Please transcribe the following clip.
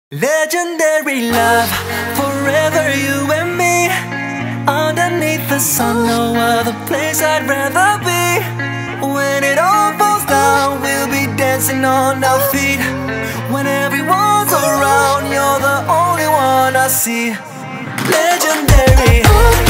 Legendary love, forever you and me. Underneath the sun, no other place I'd rather be. When it all falls down, we'll be dancing on our feet. When everyone's around, you're the only one I see. Legendary.